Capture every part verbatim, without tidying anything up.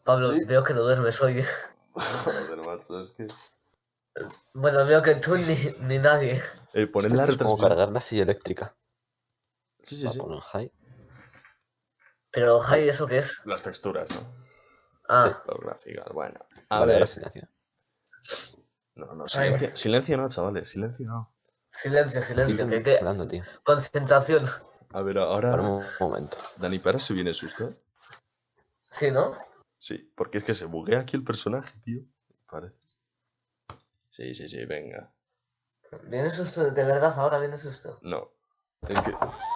Pablo, ¿Sí? veo que no duermes hoy. Joder, macho, es que... Bueno, veo que tú ni, ni nadie. Eh, Es poner que la esto es como retransmisión. cargar la silla eléctrica. Sí, sí, Va a sí. poner high. Pero, Jai, ¿eso qué es? Las texturas, ¿no? Ah, Los gráficos, bueno. A Vale, ahora ver. silencio. No, no, Ay. silencio, silencio no, chavales, silencio no. silencio, silencio. Estoy Que hay que... hablando, tío. Concentración. A ver, Para ahora... un momento. Dani, ¿para se viene susto? Sí, ¿no? Sí, porque es que se buguea aquí el personaje, tío. Parece. Sí, sí, sí, venga. Viene susto, de verdad, ahora viene susto. No. Es que...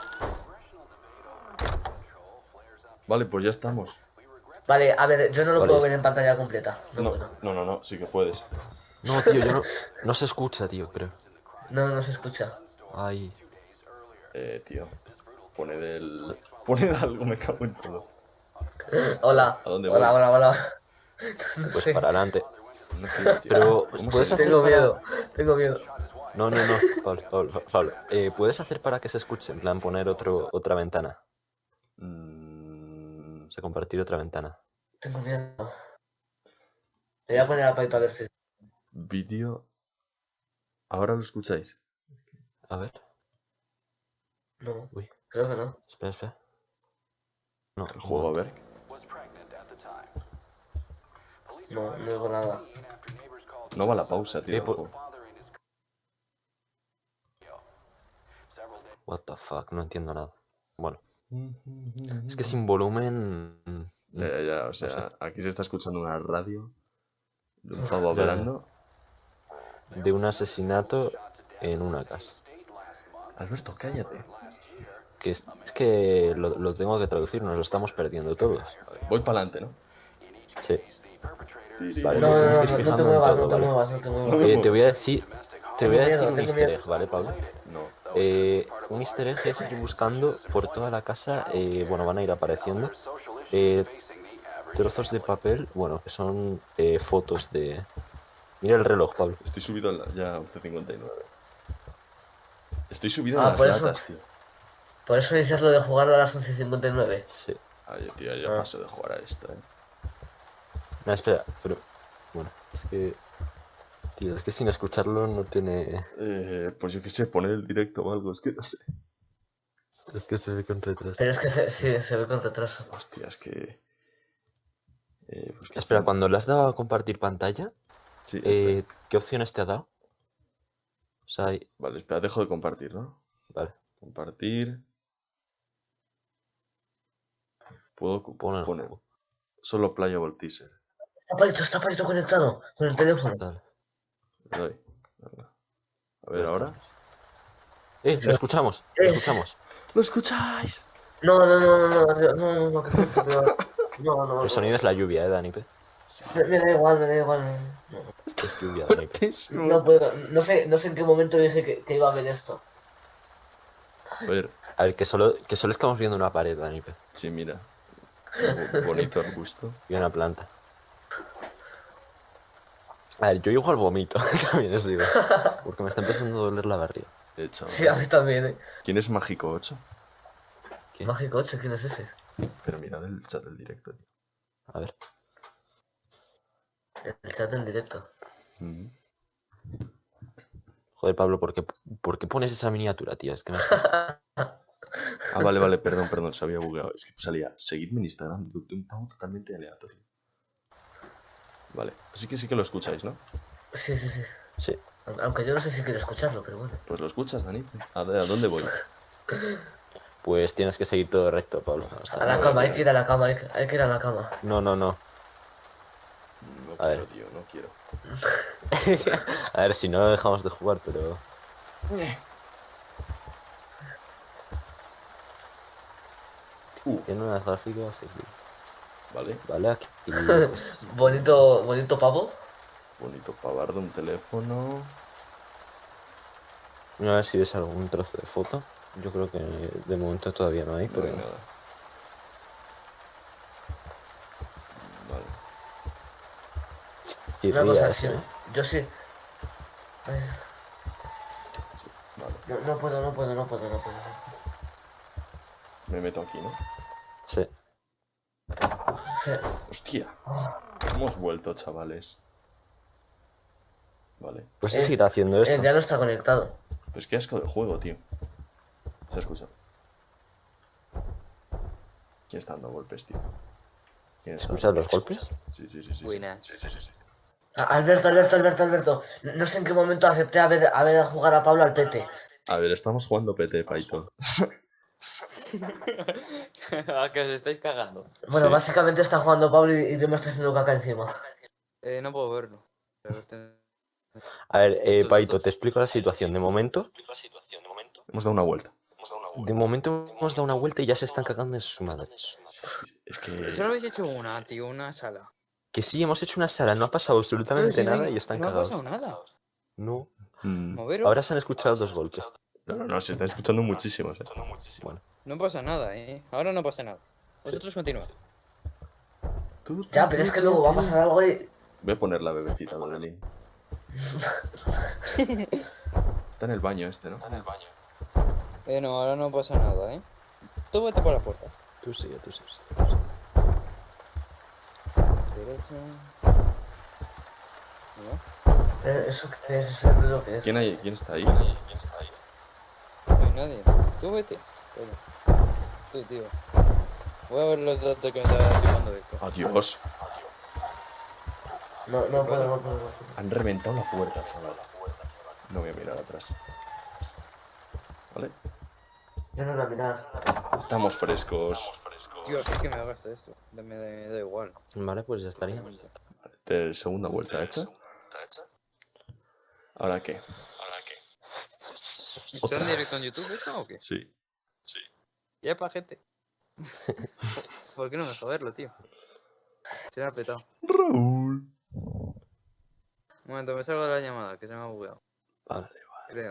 Vale, pues ya estamos. Vale, a ver, yo no lo Vale, puedo es- ver en pantalla completa. No, No, puedo. no, no, no, sí que puedes. No, tío, yo no... No se escucha, tío, creo. No, no se escucha. Ay. Eh, tío. Poned el... Poned algo, me cago en todo. Hola. ¿A dónde hola, voy? hola, hola. No Pues sé. para adelante. No quiero, tío. Pero, ¿Cómo ¿puedes se hacer Tengo para...? miedo, tengo miedo. No, no, no, Pablo, Pablo, Pablo. Eh, ¿puedes hacer para que se escuche? En plan, poner otro, otra ventana. Mm, O sea, compartir otra ventana. Tengo miedo. Le voy a poner a Paito a ver si... vídeo... ¿Ahora lo escucháis? A ver. No, Uy, creo que no. espera, espera. No, El un juego, a momento. ver. No, no digo nada. No va la pausa, tío. Eh, el por- juego. What the fuck, no entiendo nada. Bueno, es que sin volumen... Ya, ya, ya, o sea, aquí se está escuchando una radio de un pavo Ya, ya. hablando. De un asesinato en una casa. Alberto, cállate. Que es, es que lo, lo tengo que traducir, nos lo estamos perdiendo todos. A ver, voy para adelante, ¿no? Sí. Vale, No, te no, tienes no, que ir no, no te fijando en muevas, todo, no te ¿vale? muevas, no te No muevas. me Eh, te voy a decir, te voy a Tengo decir miedo, un tengo easter miedo. egg, ¿vale, Pablo? No. Eh, un easter egg es ir buscando por toda la casa, eh, bueno, van a ir apareciendo eh, trozos de papel, bueno, que son eh, fotos de... Mira el reloj, Pablo. Estoy subido en la... ya once cincuenta y nueve. Estoy subido en Ah, las por eso- latas, tío. Por eso dices lo de jugar a las once cincuenta y nueve. Sí. Ay, tío, yo Ah. paso de jugar a esto, eh. No, espera, pero... Bueno, es que... Tío, es que sin escucharlo no tiene... Eh, pues yo qué sé, poner el directo o algo, es que no sé. Es que se ve con retraso. Pero es que se, sí, se ve con retraso. Hostia, es que... Eh, pues ¿qué Espera, hacemos? cuando le has dado a compartir pantalla, Sí, eh, espera. ¿qué opciones te ha dado? O sea, hay- Vale, espera, dejo de compartir, ¿no? vale, Compartir... Puedo co- pon el poner juego. solo Playable Teaser. Está Paito, está Paito conectado con el teléfono. Dale. Le doy. Venga. A ver, ahora. Eh, Sí. lo escuchamos, lo Es- escuchamos. ¿Lo escucháis? No, no, no, no, no, no, no, no, que tonto, pero- no, no, El no. sonido es la lluvia, eh, Dani. Pe. Me, me da igual, me da igual. No, Es lluvia, Dani. Pe. no puedo, no sé, no sé en qué momento dije que, que iba a ver esto. A ver, A ver, que solo, que solo estamos viendo una pared, Dani. Pe. sí, mira. Un bonito arbusto. Y una planta. A ver, yo igual vomito, también os digo. Porque me está empezando a doler la barriga. Eh, chaval. Sí, a mí también, eh. ¿Quién es Mágico ocho? ¿Quién? Mágico ocho, ¿quién es ese? Pero mirad el chat del directo, tío. A ver. El chat en directo. Mm. Joder, Pablo, ¿por qué, ¿por qué pones esa miniatura, tío? Es que no sé. Ah, vale, vale, perdón, perdón, se había bugueado. Es que salía, seguidme en Instagram de de un pavo totalmente aleatorio. Vale, así que sí que lo escucháis, ¿no? Sí, sí, sí. Sí. Aunque yo no sé si quiero escucharlo, pero bueno. Pues lo escuchas, Dani. ¿A, ¿A dónde voy? Pues tienes que seguir todo recto, Pablo. Hasta- A la cama, hay que ir a la cama, hay que, hay que ir a la cama. No, no, no. No A quiero, ver. tío, no quiero. A ver, si no dejamos de jugar, pero... Uf, Tiene unas gráficas... sí, sí. vale. Vale, aquí... pues, Bonito, bonito pavo. Bonito pavardo, un teléfono. a ver si ves algún trozo de foto. Yo creo que de momento todavía no hay, No pero... hay nada. Vale. Una cosa Querrías, así. ¿eh? Yo sí. Ay, Vale. no, no puedo, no puedo, no puedo, no puedo. Me meto aquí, ¿no? Sí. Sí. Hostia. Hemos vuelto, chavales. Vale. Pues Es- seguir haciendo Eh, esto. ya no está conectado. Pues qué asco de juego, tío. Se escucha. ¿Quién está dando golpes, tío? ¿Quién está ¿Escuchas dando los golpes? Sí, sí, sí, sí. sí. Buenas. Sí, sí, sí, sí. Ah, Alberto, Alberto, Alberto, Alberto. No sé en qué momento acepté a ver a, ver a jugar a Pablo al P T. A ver, estamos jugando P T, Paito. ¿A que os estáis cagando? Bueno, Sí. básicamente está jugando Pablo y, y yo me estoy haciendo caca encima. Eh, no puedo verlo. Pero este- A ver, eh, Estos Paito, datos. te explico la situación. De momento, Hemos dado una vuelta. de momento hemos dado una vuelta y ya se están cagando en su madre. Es que... Solo habéis hecho una, tío, una sala. Que sí, hemos hecho una sala, no ha pasado absolutamente Pero si no hay- nada y están no cagados. ha pasado nada. No. Mm. Moveros. Ahora se han escuchado dos golpes. No, no, no, se están escuchando muchísimos, eh. Bueno, No pasa nada, eh. Ahora no pasa nada. Vosotros continuad. Tú, tú, Ya, pero es que luego va a pasar algo y... Voy a poner la bebecita, Bebelín. Está en el baño este, ¿no? Está en el baño. Eh, no, ahora no pasa nada, eh. Tú vete por la puerta. tú sigue, tú sigue. Derecha. ¿No? Eh, ¿Eso qué es? ¿Eso es lo que es? ¿Quién, hay, ¿Quién está ahí? No hay nadie. Tú vete. Vete. Tú, tío. Voy a ver los datos que me está tirando de esto. Adiós. No, no puedo, no puedo. No puedo. Han reventado la puerta, chaval. No voy a mirar atrás. ¿Vale? Yo no voy a mirar. Estamos frescos. Tío, es que me gasta esto. Me, me, me da igual. Vale, pues ya estaría. De segunda vuelta hecha. ¿Ahora qué? ¿Está en directo en YouTube esto o qué? Sí. Ya para gente. ¿Por qué no me joderlo, tío? Se me ha petado. Raúl. Un momento, me salgo de la llamada, que se me ha bugueado. Vale, Creo.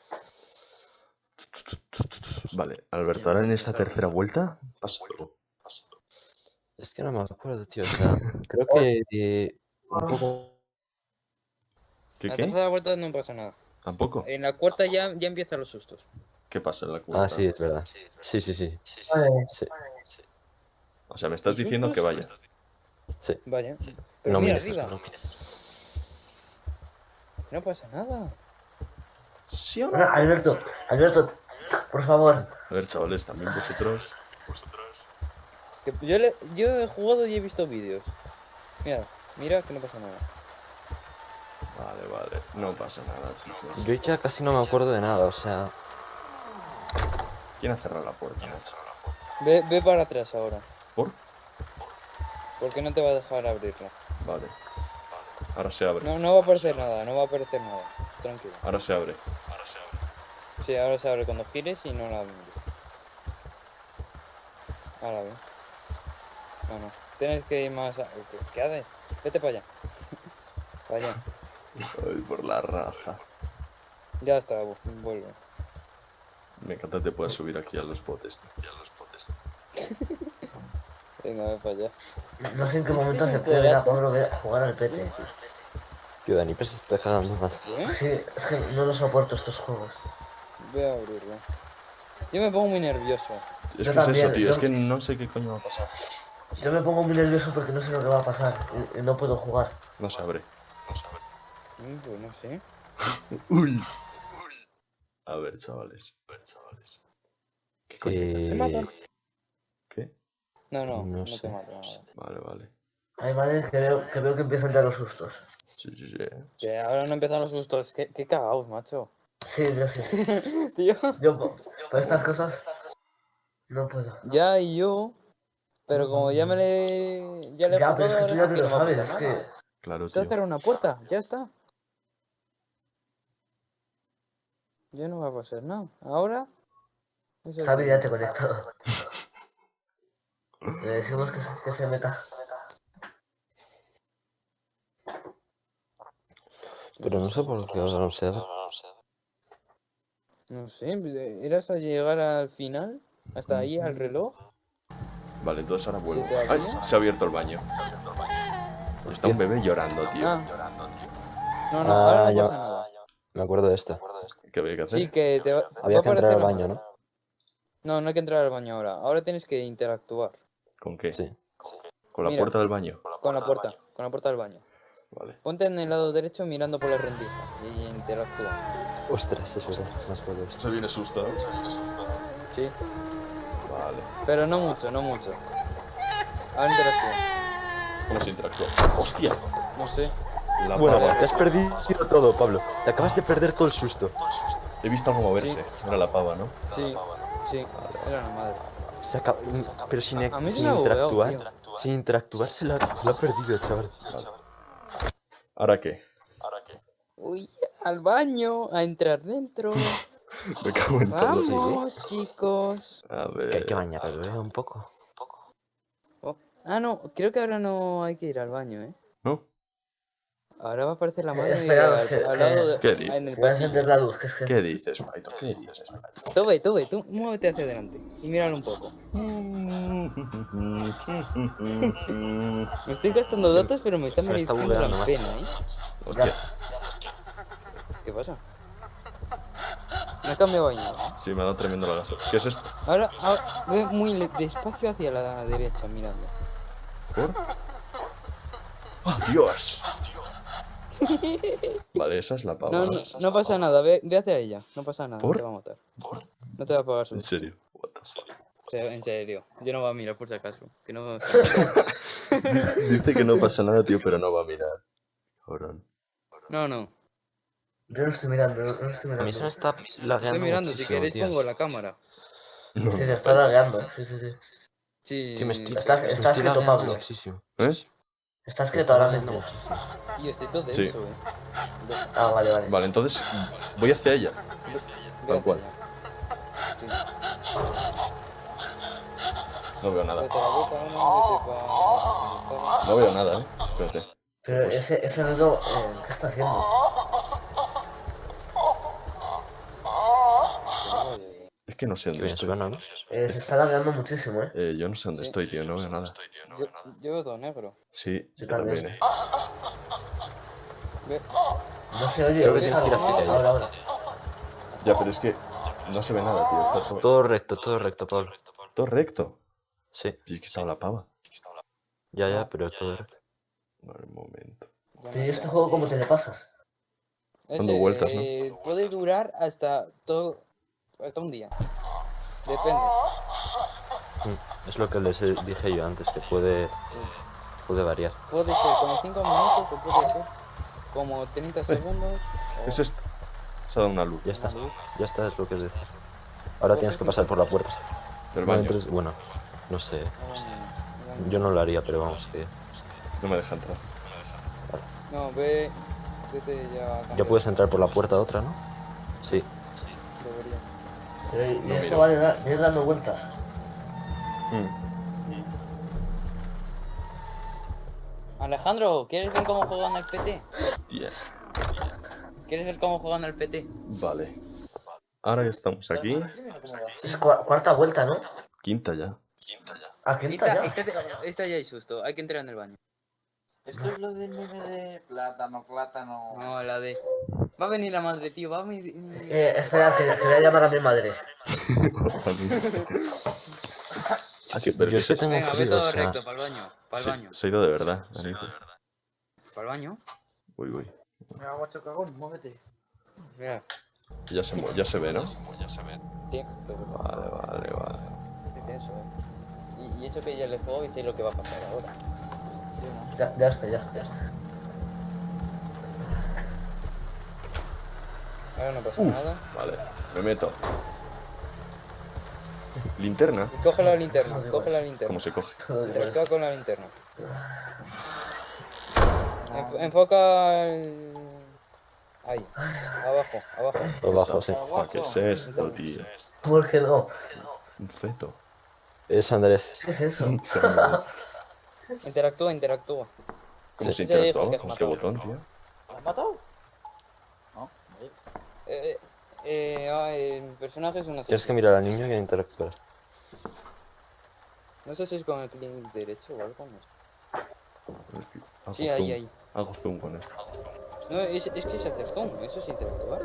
vale. Alberto, ahora en esta tercera vuelta pasa algo. Es que no me acuerdo, tío. O sea, creo que eh, un poco. ¿Qué En la qué? tercera vuelta no pasa nada. ¿Tampoco? En la cuarta ya, ya empiezan los sustos. ¿Qué pasa en la cuarta? Ah, sí, es verdad. Sí, sí, sí. Vale. Sí, O sea, me estás diciendo que vaya. sí. Vaya. Pero No mira mires arriba. eso, no mires. No pasa nada. ¿Sí o no? Bueno, Alberto, Alberto, por favor. A ver, chavales, también vosotros. Que yo, le, yo he jugado y he visto vídeos. Mira, mira que no pasa nada. Vale, vale. No pasa nada, chicos. Yo ya casi no me acuerdo de nada, o sea. ¿Quién ha cerrado la puerta, macho? Ve, ve para atrás ahora. ¿Por? Porque no te va a dejar abrirla. Vale. Ahora se abre. No, no va a aparecer nada, no va a aparecer nada. Tranquilo. Ahora se abre. Sí, ahora se abre cuando gires y no la mires. Ahora ve. No, no. Tienes que ir más a... ¿Qué, qué haces? Vete para allá. Para allá. Ay, por la raja. Ya está, vu- vuelve. Me encanta que te puedas subir aquí a los botes. tío. A los botes. Venga, ve para allá. No sé en qué Es que momento es un acepté ver a juegazo. Pablo ver- jugar al P T. Tío, Dani, pues se está cagando mal. ¿Eh? Sí, es que no lo soporto estos juegos. Voy a abrirlo. Yo me pongo muy nervioso. Es Yo que es eso, también, tío. yo- Es que no sé qué coño va a pasar. Yo me pongo muy nervioso porque no sé lo que va a pasar y, y no puedo jugar. No se abre. No se abre. Mm, Pues no sé. Uy. A ver, chavales. A ver, chavales. ¿Qué coño hay que hacer? ¿Se mata? Eh, ¿Qué? No, no, No no, sé. te mata nada. Vale, vale. Ay, madre, que veo que, veo que empiezan ya los sustos. Sí, sí, sí. eh. Que ahora no empiezan los sustos. Qué, qué cagaos, macho. Sí, yo sí. Tío. Yo po- por estas cosas no puedo. Ya y yo. Pero como ya me le. Ya le he Ya, pero es que jugado, tú ya ahora te sí lo no va a sabes, pasar es nada. que... Claro, Te tío. cerrar una puerta, ya está. Ya no va a pasar nada. Ahora. eso es Javi todo. ya te he conectado. Le decimos que se, que se meta. pero no sé por qué ahora no se abre. No sé, pues, eh, era hasta llegar al final. Hasta ahí al reloj. Vale, entonces ahora vuelvo. ¿Se te ¡Ay! abría? Se ha abierto el baño. Está un bebé llorando, tío. Ah. No, no, Ah, ahora no ya- pasa nada. Me acuerdo de esta. ¿Qué había que hacer? Sí, que te va, Había va que a entrar al aparecer baño, nada. ¿no? No, no hay que entrar al baño ahora. Ahora tienes que interactuar. ¿Con qué? Sí. ¿Con Con la Mira. puerta del baño. Con la puerta, con la puerta del baño. Vale. Ponte en el lado derecho mirando por la rendija y interactúa. Ostras, eso es verdad. No me acuerdo de esto. Se viene susto, ¿no? Sí, Vale. pero no mucho, no mucho. Ahora interactúa. ¿Cómo se interactúa? ¡Hostia! No sé. La Bueno, pava. te has perdido todo, Pablo. Te acabas de perder todo el susto. He visto algo moverse. Era la pava, ¿no? Sí, sí, era la madre. Se acaba... Pero sin, A mí se sin me ha bugueado, interactuar. tío. Sin interactuar se lo, ha, se lo ha perdido, chaval. ¿Ahora qué? Uy, al baño, a entrar dentro. Me cago en todo. Vamos, chicos. A Que hay que ver. bañarlo, ¿eh? Un poco. Oh. Ah, no, creo que ahora no hay que ir al baño, ¿eh? ¿No? Ahora va a aparecer la madre esperaos, al, que- al que- lado de, ¿Qué dices? en el Voy a pasillo. encender la luz, que es que... ¿Qué dices, Paito? ¿Qué dices, Paito? Tú ve, tú ve, tú muévete hacia adelante y míralo un poco. Me estoy gastando datos, pero me está Se me está mereciendo la bugueando, pena, ¿eh? Hostia. ¿Qué pasa? Me ha cambiado baño. Sí, me ha dado tremendo lagazo. ¿Qué es esto? Ahora, ahora ve muy le- despacio hacia la derecha, mirando. ¿Por? ¡Oh, Dios! Vale, esa es la pava. No, no, no pasa nada, ve, ve hacia ella. No pasa nada, ¿Por? no te va a matar. No te va a pagar su. En serio. What the fuck? O sea, en serio. Yo no voy a mirar por si acaso. Que no. Dice que no pasa nada, tío, pero no va a mirar. Cabrón. No, no. Yo no estoy mirando, no, no estoy A mí se me mirando. está lagueando Estoy mirando, si muchísimo, queréis tío. pongo la cámara. No. Sí, se está lagueando, sí, sí, sí. Sí. Tío, me estoy, Estás- me estás estoy escrito, lagueando Pablo. muchísimo. ¿Eh? Está Me escrito está ahora lagueando mismo. muchísimo. Y estoy todo Sí. eso, eh. Ve, Ah, vale, vale. Vale, entonces voy hacia ella. ve Tal hacia cual. allá. Sí. No veo nada. Vete a la boca, no, vete pa- No veo nada, ¿eh? Espérate. Pero ese, ese ruido, eh, ¿qué está haciendo? Es que no sé Qué dónde bien estoy. suena, ¿no? Eh, se está lagueando muchísimo, ¿eh? Eh, yo no sé dónde Sí. estoy, tío. No veo nada. Yo, yo veo todo negro. Sí, Yo yo también, también. eh. Ve, No se oye, Creo que ¿oís tienes que ir algo? hacia ella. Ahora, ahora. Ya, pero es que no se ve nada, tío. Está todo, Todo recto, todo recto, Pablo. todo recto. Sí, Y es que estaba la pava. ya, ya, pero todo recto. Vale, un momento. ya Tío, ¿y no este sé. juego cómo te le pasas? Dando Ese, vueltas, ¿no? eh, puede durar hasta todo. Hasta un día. Depende. Mm, Es lo que les dije yo antes, que puede, puede variar. Puede ser como cinco minutos o puede ser como treinta segundos. o- ¿Qué es esto? Se ha dado una luz. Ya está, ya está, es lo que es decir. Ahora tienes que pasar por la puerta. Del No baño. entres- bueno, no sé, No, yo no lo haría, pero vamos, que No me deja entrar. No, ve. Vete ya. a ya cambiar. puedes entrar por la puerta otra, ¿no? Sí. Debería. Pero, y No eso miro. va de, da- de ir dando vueltas. Mm. Alejandro, ¿quieres ver cómo juegan al P T? Yeah. ¿Quieres ver cómo juegan al P T? Vale. Ahora que estamos aquí. Es cua- cuarta vuelta, ¿no? Quinta ya. ¿A quinta ya? Esta, esta, esta ya hay susto, hay que entrar en el baño. Esto es lo del meme de plátano, plátano. No, la de. Va a venir la madre, tío, va a venir. Eh, espera, que, que voy a llamar a mi madre. Ah, que- pero Yo que sí se, tengo Venga, ve frío, todo o sea, recto, para el baño. Para el se- baño. se ha ido de verdad. Daniel. Para el baño. Uy, uy. Mira, guacho cagón, muévete. Mira. Ya se, mu- ya se ve, ¿no? Sí, pero Vale, vale, vale. estoy tenso, eh. Y, y eso que ya le juego y sé lo que va a pasar ahora. Ya, ya está, ya está. ya está. Ahora no pasa Uf, nada. vale. Me meto. Linterna. Y coge la linterna, coge la linterna. ¿Cómo se coge? Enfóca con la linterna. Enf- enfoca el... Ahí, abajo, abajo. abajo, sí. Fuck, ¿qué es esto, tío? ¿Por qué no? Un feto. Es Andrés. ¿Qué es eso? Se ha movido. Interactúa, interactúa. ¿Cómo se Ese dijo interactuaba? que has ¿Con qué matado. botón, tío? ¿Lo has matado? No, vale. Eh, eh, ah, el personaje es una Tienes que mirar al niño y interactuar. No sé si es con el clic derecho o algo. No sé. Hago Sí, zoom. ahí, ahí. Hago zoom con esto. No, es, es que es hacer zoom, eso es interactuar.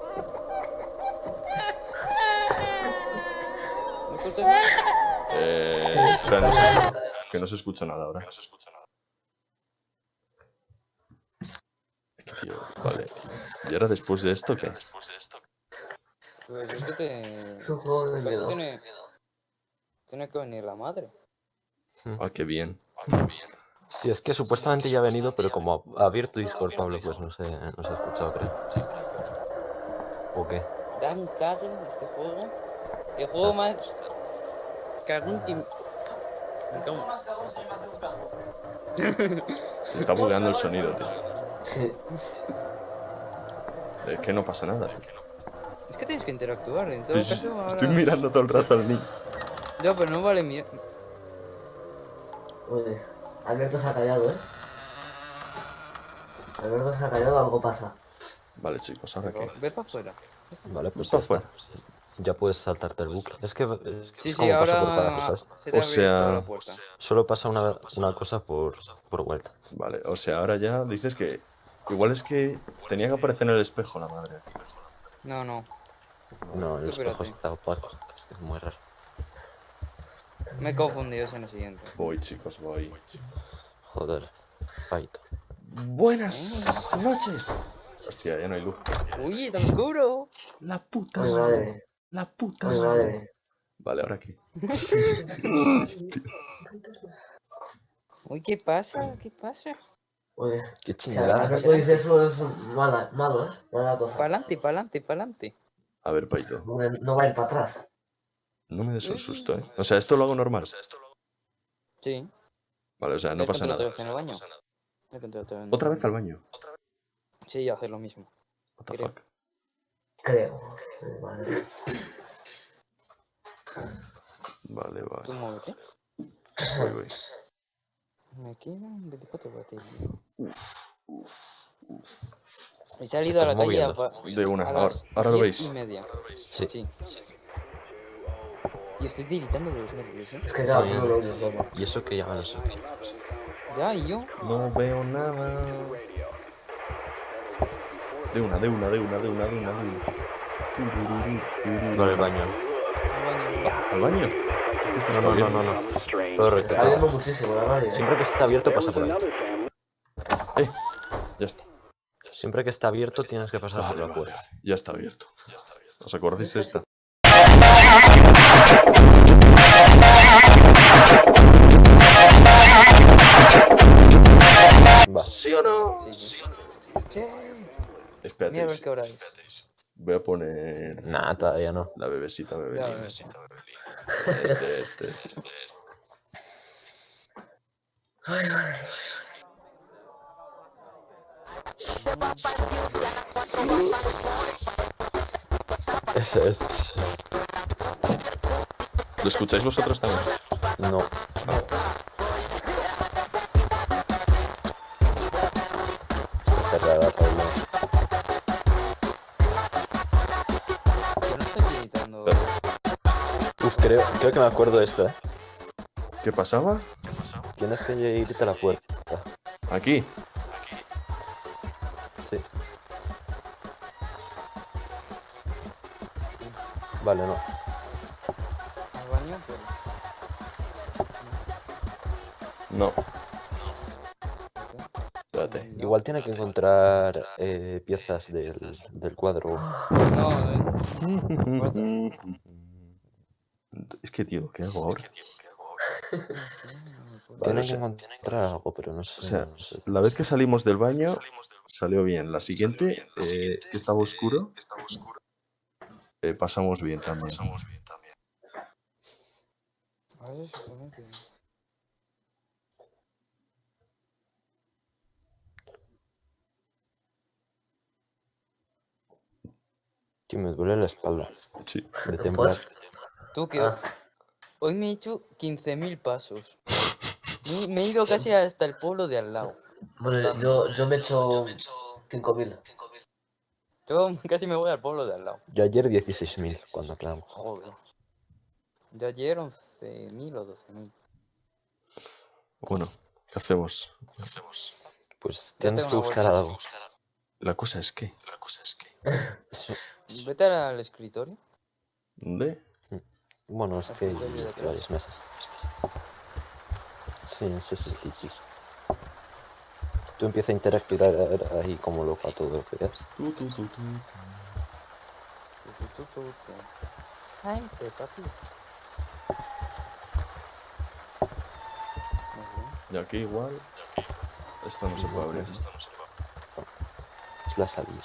¿No escuchas nada? Eh, Espera, no se- que no se escucha nada ahora. Tío, vale. ¿Y ahora después de esto qué? Pues es que te... Es un juego de Casi miedo. tiene... Tiene que venir la madre. Ah, qué bien. Sí, es que supuestamente ya ha venido, pero como ha abierto Discord, Pablo, pues no sé, no se ha escuchado, creo. ¿O qué? Dan cague este juego. El juego más... Cagón que... Me cago en- Se está bugueando el sonido, tío. Sí. Es que no pasa nada. tío. Es que tienes que interactuar, en todo Estoy, caso ahora... estoy mirando todo el rato al niño. Ya, pero no vale mi... Oye, Alberto se ha callado, ¿eh? Alberto se ha callado, algo pasa. Vale, chicos, ¿ahora qué? Ve para afuera. Vale, pues Pa' ya está. fuera. Ya puedes saltarte el bucle. Es que eh, Sí, sí, como pasa por cada ahora... cosa, ¿sabes? Se te O ha sea- abierto la puerta. Solo pasa una, una cosa por, por vuelta. Vale, o sea, ahora ya dices que... Igual es que tenía que aparecer en el espejo la madre. No, no. No, el Tú espejo espérate. está opaco. Es que es muy raro. Me he confundido, es en el siguiente. Voy, chicos, voy. Joder. Paito. Buenas noches. Hostia, ya no hay luz. ¡Uy, tan oscuro! La puta Ay, madre. madre. La puta Ay, madre. madre. Vale, ¿ahora qué? Uy, ¿qué pasa? ¿Qué pasa? Oye, Qué si chingada. Alberto dice eso es mala, malo, ¿eh? Mala cosa. Pa'lante, pa'lante, pa'lante. A ver, Paito. No, no va a ir para atrás. No me des un susto, ¿eh? O sea, esto lo hago normal. Sí. Vale, o sea, no ¿Has pasa encontrado nada. otra vez en el baño? He encontrado otra vez en el ¿Otra vez baño. al baño? Sí, hacer lo mismo. What the Creo. fuck. Creo. Ay, madre. Vale, Tú vale. muévete. Voy, voy. Me quedan veinticuatro baterías. He salido a la Estás calle a, moviendo. pa- De una. a Ahora, las ahora lo diez veis. y media. Sí. Sí. Tío, estoy tiritando de los nervios, ¿eh? Es que claro, tú Oye. no lo oyes, loco. Y eso que llaman eso. Ya, y yo. No veo nada. De una, de una, de una, de una, de una, de una. Vale, el baño. Al baño. ¿Al baño? Es que esto No, está no, no, bien. no, no. Todo recto. Está viendo muchísimo la radio, ¿eh? Siempre que está abierto pasa por ahí. Eh, ya está. Siempre que está abierto tienes que pasar por Vale, la vale, puerta. vale. Ya está abierto. ¿Os acordáis de esta? Va. ¿Sí o no? Sí, sí. Sí. Espérate. Mira a ver qué hora es. Voy a poner Nah, todavía no. la bebesita, Ya bebelín. ves. Este, este, este, este. Ay, madre. Ese es. ¿Lo escucháis vosotros también? No. Cerrada, Pablo. Yo no estoy tiritando. Uf, creo, creo que me acuerdo de esta. ¿eh? ¿Qué pasaba? Tienes que irte a la puerta. Aquí. Sí. Vale, no. Al baño, pero... No. Espérate. Igual tiene que encontrar eh, piezas del, del cuadro. No, eh. Es que, tío, ¿qué hago ahora? Vale, Tiene o que sea, encontrar algo, pero no sé. o sea, no sé. la vez que salimos del baño salió bien. La siguiente, eh, que estaba oscuro, eh, pasamos bien también. A ver, se supone que... Que me duele la espalda. Sí. De temblar. Tú que... Ah. Hoy me he hecho quince mil pasos. Me, me he ido casi hasta el pueblo de al lado. Bueno, yo, yo me he hecho cinco mil. Yo casi me voy al pueblo de al lado. Yo ayer dieciséis mil cuando acabamos. Joder. Yo ayer once mil o doce mil. Bueno, ¿qué hacemos? Pues Ya tienes tengo que una buscar bolsa. algo. La cosa es que... Eso- Vete al escritorio. ¿Dónde? Bueno, es que hay Escritorio de atrás. varias mesas. Sí, ese es el típico. Tú empiezas a interactuar ahí como loco a todo lo que veas. Tu, tu, tu, tu. Tu, tu, tu, tu, tu. Ay, Peppa Pig. Muy bien. Y aquí igual. Esto no se puede abrir. Esto no se puede Es la salida.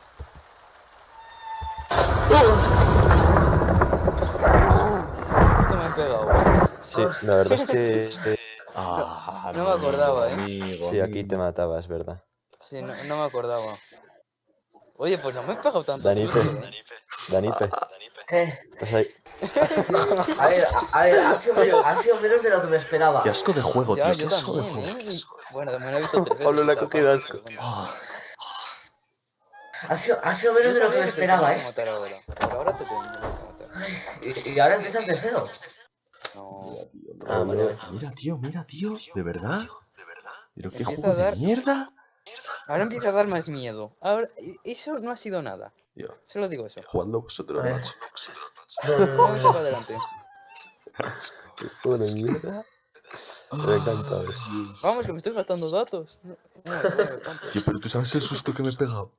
Justo me han pegado. Sí, la verdad es que eh, Ah, no me acordaba, ¿eh? amigo, sí, aquí te amigo. mataba, es verdad. Sí, no, no me acordaba. Oye, pues no me he pegado tanto Danipe, susto, ¿eh? Danipe, ¿Qué? estás ahí. A ver, a, a ver, ha sido, menos, ha sido menos de lo que me esperaba. Qué asco de juego, Ya, tío. Qué yo asco de también, juego. ¿eh? Y- Bueno, también he visto tres veces. Pablo le ha esta cogido parte, asco. pero bueno. Ah, Ha sido, ha sido Yo menos de lo que sabía me que te esperaba, tenía que ¿eh? matar ahora. Pero ahora te tengo que matar. Y, y ahora empiezas de cero. No. Ah, vale, vale. mira, tío, mira, tío. ¿De verdad? ¿Pero qué Empieza juego a de dar- mierda? Ahora empieza a dar más miedo. Ahora, y- eso no ha sido nada. Tío, Solo digo eso. jugando vosotros, A ver. macho. No, no, no, Muévete no. para adelante. Qué juego de mierda. Me ha encantado eso. Vamos, que me estoy gastando datos. No, no, bueno, ¿cuánto? Tío, pero tú sabes el susto que me he pegado.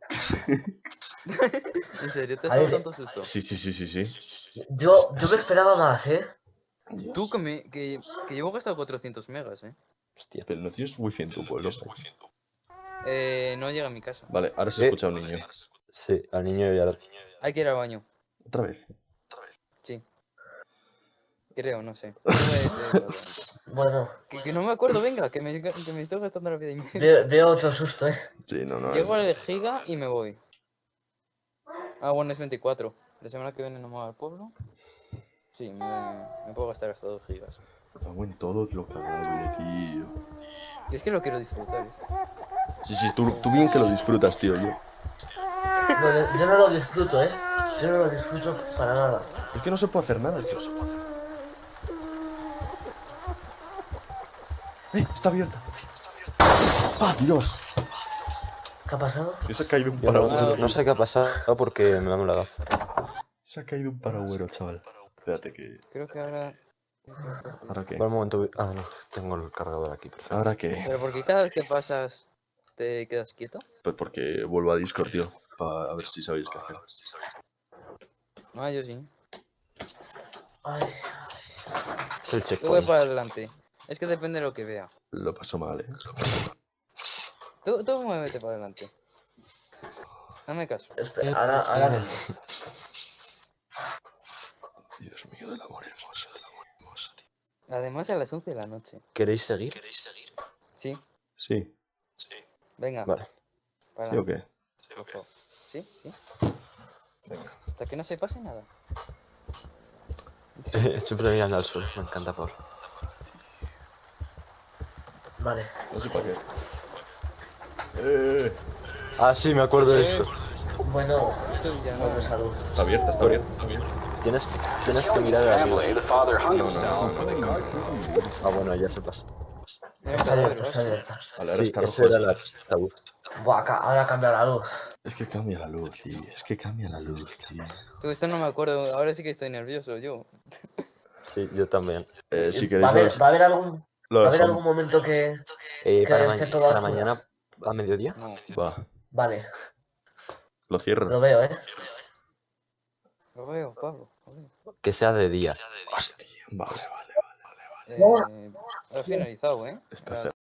¿En serio te has A dado ver. tanto susto? Sí, sí, sí, sí, sí. Yo, yo me esperaba más, ¿eh? Tú que, me, que, que llevo gastado cuatrocientos megas, ¿eh? Hostia. Pero no tienes wifi en tu pueblo. Eh, no llega a mi casa. Vale, ahora se Eh. escucha un niño. Sí, al niño ya lo... Hay que ir al baño. Otra vez. Sí. Creo, no sé. Yo voy a ir al baño. Bueno, Que, que no me acuerdo, venga, que me, que me estoy gastando la vida y media. veo, veo otro susto, ¿eh? Sí, no, no. Llego es- al giga y me voy. Ah, bueno, es veinticuatro. La semana que viene no me voy al pueblo. Sí, me, me puedo gastar hasta dos gigas. Me cago en todo lo cagable, tío. Y es que lo quiero disfrutar. ¿eh? Sí, sí, tú, tú bien que lo disfrutas, tío. Yo. No, yo- yo no lo disfruto, ¿eh? Yo no lo disfruto para nada. Es que no se puede hacer nada, tío. ¡Eh! Está abierta. ¡Ah, Dios! ¿Qué ha pasado? Que se ha caído un Yo no, paragüero. no sé qué ha pasado porque me han lagado. Se ha caído un paragüero, chaval. Espérate que... Creo que ahora... ¿Ahora qué? Por un momento... voy- Ah, no, tengo el cargador aquí, perfecto. ¿Ahora qué? Pero porque cada vez que pasas te quedas quieto. Pues porque vuelvo a Discord, tío. Para ver si sabéis qué hacer. Ah, yo sí. Ay, Es el Yo voy checkpoint. para adelante. Es que depende de lo que vea. Lo paso mal, eh. Tú, tú muévete para adelante. Dame caso. espera, ahora, ahora... Dios mío, del amor hermoso, del amor hermoso, tío. Además a las once de la noche. ¿Queréis seguir? Sí, Sí. venga. Vale. Para ¿Sí o qué? por favor. ¿Sí? ¿Sí? Hasta que no se pase nada. Siempre mirando al suelo, me encanta Pablo. Vale. No sé para qué. Eh, Ah, sí, me acuerdo de esto. Bueno, Esto ya no. bueno, salud. está abierta, está abierta, está abierta. Tienes, tienes que mirar arriba. No, no, no, no, no. Ah, bueno, ya se pasa. Era un Está cadáver, abierto, está ¿verdad? abierto. Vale, ahora Sí, está ese rojo. era esto. la tabú. Buah, ca- ahora cambia la luz. Es que cambia la luz, tío. Es que cambia la luz, tío. Tú, esto no me acuerdo. Ahora sí que estoy nervioso yo. Sí, yo también. Eh, si ¿Va a queréis, lo, haber, va a haber algún, lo va a haber dejamos. algún momento que... Eh, Que para esté ma- todo a para oscuras. mañana a mediodía. No. Va, Vale, lo cierro. lo veo, ¿eh? Lo veo, Pablo. Lo veo. Que sea de día. Hostia, vale, vale, vale. Eh, ha finalizado, ¿eh? Está Era- cerrado.